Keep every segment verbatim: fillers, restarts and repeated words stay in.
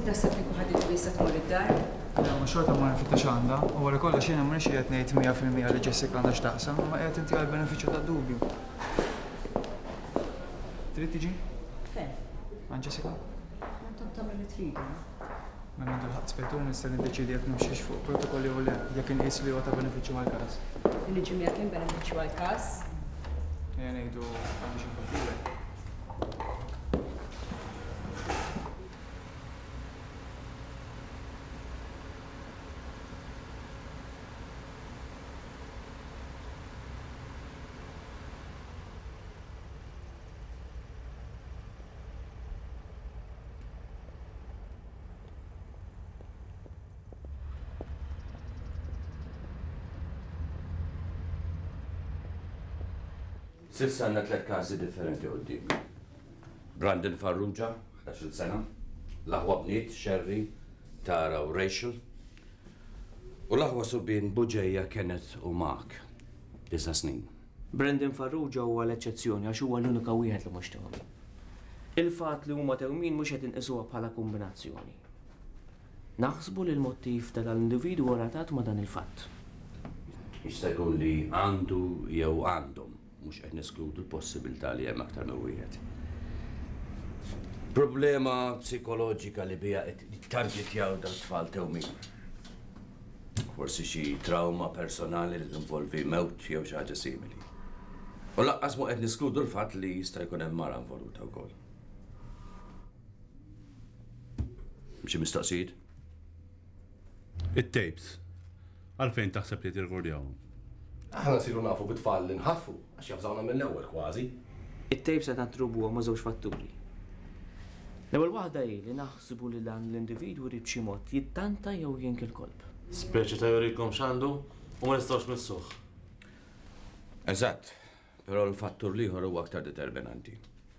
taħseb li kuħad tista tmur id-dar? Ja, ma xorta ma nfittax għandha, u għal kollox jiena m'iniex qiegħed ngħid mija fil-mija li Jessica għandha x'taqsam, ma qiegħed inti għall-benefiċċju tad-dubju. Trid tiġi? Fejn? Għand Jessica? Intom tagħmlu li tridu. Mela ndu ħadd spettur nista' niddeċiedi jekk nimxiex fuq protokolli u le, jekk inqis li huwa ta' benefiċċju għall-każ. Li ġimja kien benefiċċju għall-każ? Ejja ngħidu għandi xi kultura. Sissa għandna tliet każi differenti qudiem. Brandon Farrugia, ħdax-il sena, l-aħwa bniet, Sherry, Tara u Rachel, u l-aħwa subien Buġejja, Kenneth u Mark, disa snin. Brandon Farrugia huwa l-eċċezzjoni għax huwa l-unika wieħed li mhux tewmin. Il-fatt li huma tewmin mhux qed inqisuha bħala kombinazzjoni. Naħsbu li l-mottiv tal-individwu relatat ma' dan il-fatt. Jista' jkun li għandu jew għandhom. Mux qed neskludu l-possibilità li hemm aktar minn wieħed. Problema psikoloġika li bija qed targetjaw dal-tfal tewmin. Forsi xi trauma personali li tinvolvi mewt jew xi ħaġa simili. U laqqas mu qed neskludu l-fatt li jista' jkun hemm mara involuta wkoll. Xi mistoqsijiet? It-tapes. Għalfejn taħseb li tirkordjawhom? Aħna siru nafu bit-tfal li nħaffu, għax jafżawna mill-ewwel kważi. It-tapes qed natrubuha ma' żewġ fatturi. L-ewwel waħda hi li naħsbu li dan l-individwu rid b'xi mod jittanta jew jink il-kolb. Speċi ta' jurikom x'għandu u ma nistgħux missuh. Eżatt, però l-fattur liħor huwa aktar determinanti.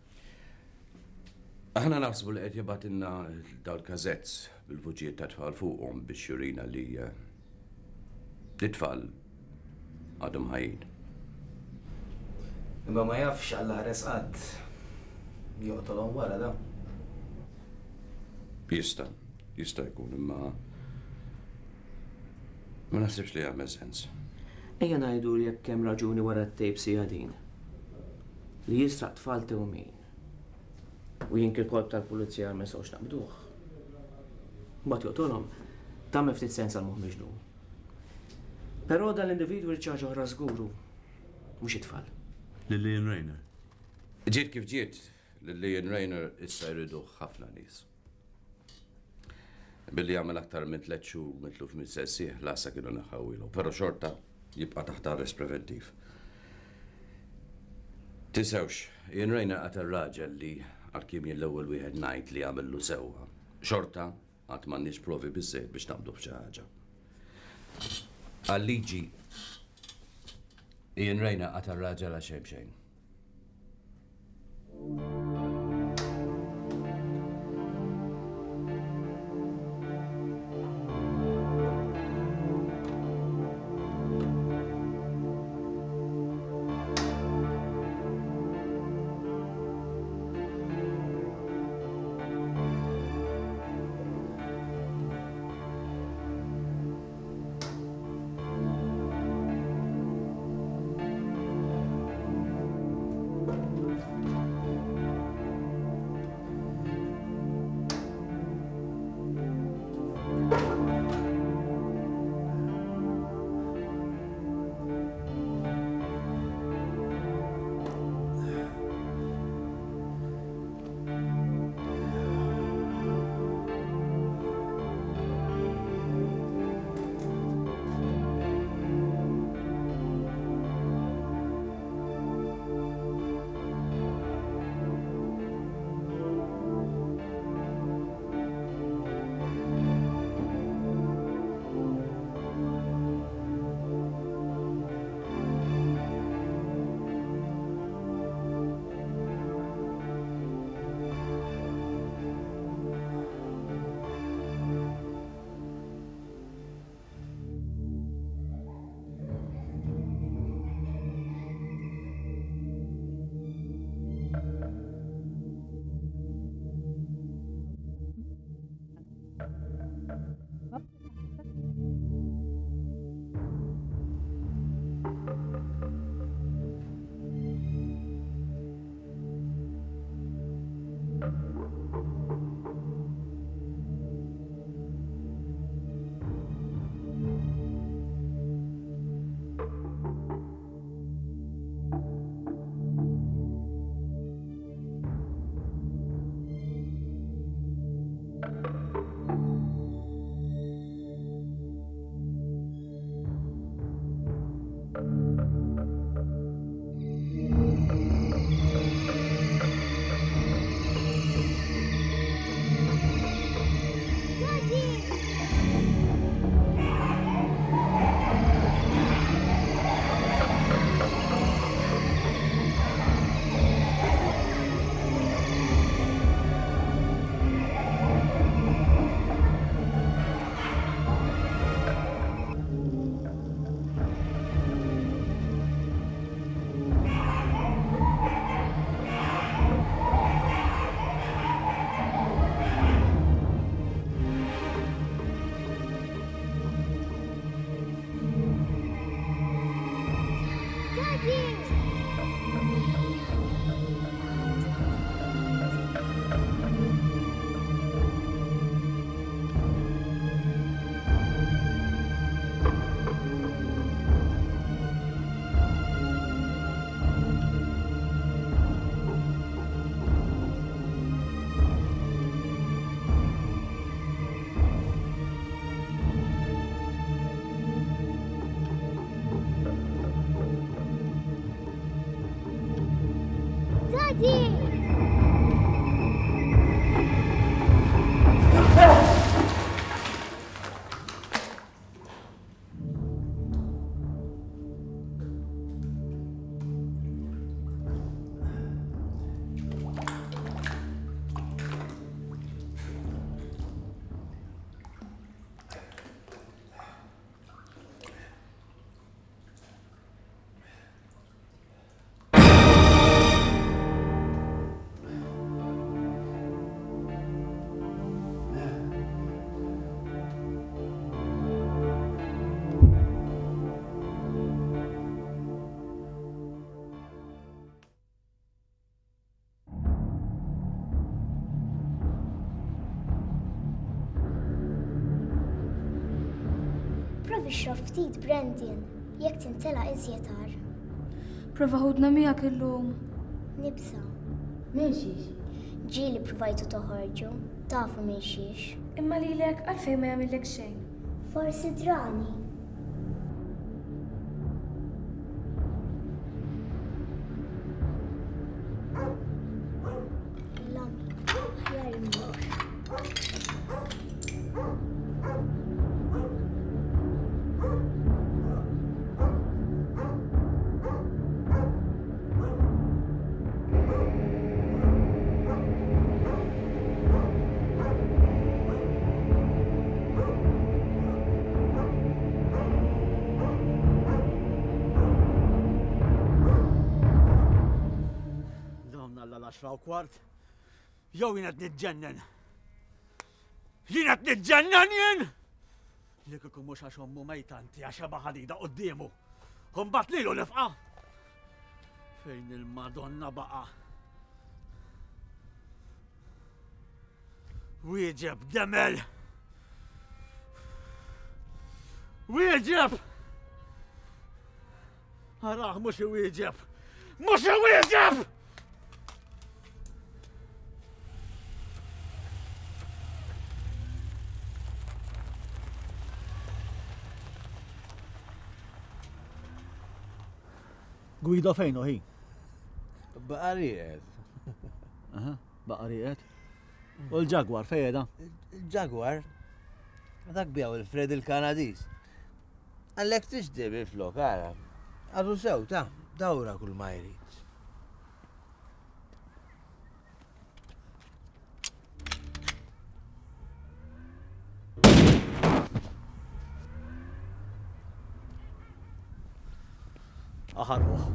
Aħna naħsbu li qed jibgħatilna dawn każezz bil-vuġijiet ta' tfal fuqhom biex jurina li it-tfal għadhom ħajjin. Imma ma jafx Alla ħares qatt joqtolhom wara da. Jista', jista' jkun imma ma naħsibx li jagħmel sens. Ejja ngħidu li jekk hemm raġuni wara t-tapes hija din. Li jisraq tfal tewmin. U jink il-kolb tal-pulizija ma jistgħux naqbduh. Mbagħad joqtolhom tagħmel ftit sens għal mhux miġnun. Però dan l-individwu rċaġa oħra żguru, mhux it-tfal. Lillian Rayner. Ġiet kif ġiet, Lillian Rayner issa jridu ħafna nies. Billi jagħmel aktar minn tliet xhur mitluf mis-sessieħ lasa kienu naħawilu, però xorta jibqa' taħt arrest preventiv. Tinsewx, Ian Rayner għad ir-raġel li għalkemm jien l-ewwel wieħed ngħid li għamillu sewwa. Xorta għad m'għandniex provi biżżejjed biex nagħmlu f'xi ħaġa. Għal-liġi, Ian Rayner għata r-raġel għal xejn xejn. Ipprova xrob ftit Brandon, jekk tintela iżjetar. Prova ħudna miegħek illum. Nibsa. M'hemmx. Ġieli provajtu toħorġu, tafu m'hemmx. Imma lilek għalfejn ma jagħmellek xejn. Forsi drani. Lami, ħjar immur. għaxra u kwart, jew jien qed nitġennen. Jien qed nitġennen jien! Li kieku mhux għax ommu mejtanti għax eba ħadida qudiemu. U mbagħad lilu nifqa'. Fejn il-Madonna baqa'. Wieġeb demel! Wieġeb! Araħ mhux iwieġeb! Mhux iwieġeb! Guido fejn hu hi? Baqarijiet. Aha, baqarijiet. U l-Jaguar fejn qiegħda? Il-Jaguar? Dak bjaw il-Fred il-Kanadis. Għallek tixdi bil-flok, għara. Għadu sew, ta' dawra kull ma jrid. Aħarruħ.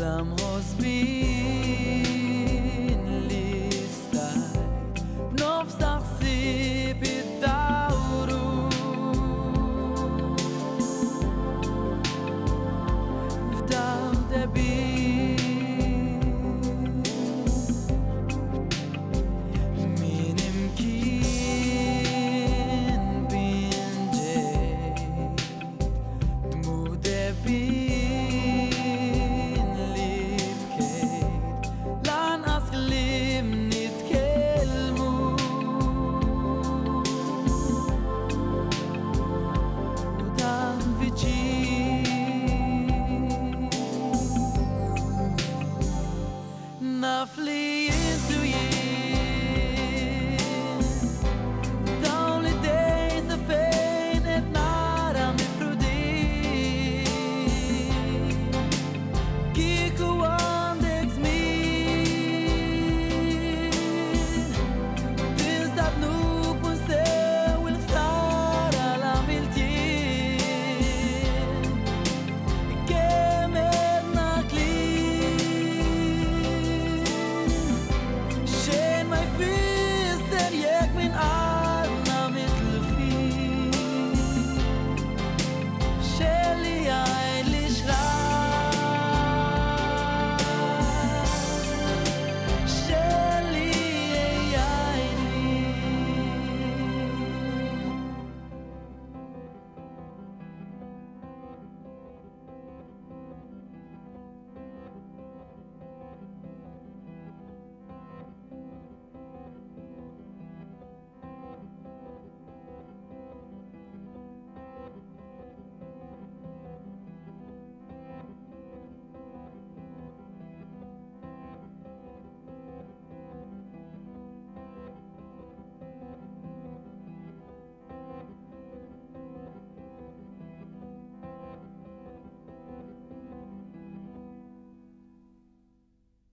mħosbin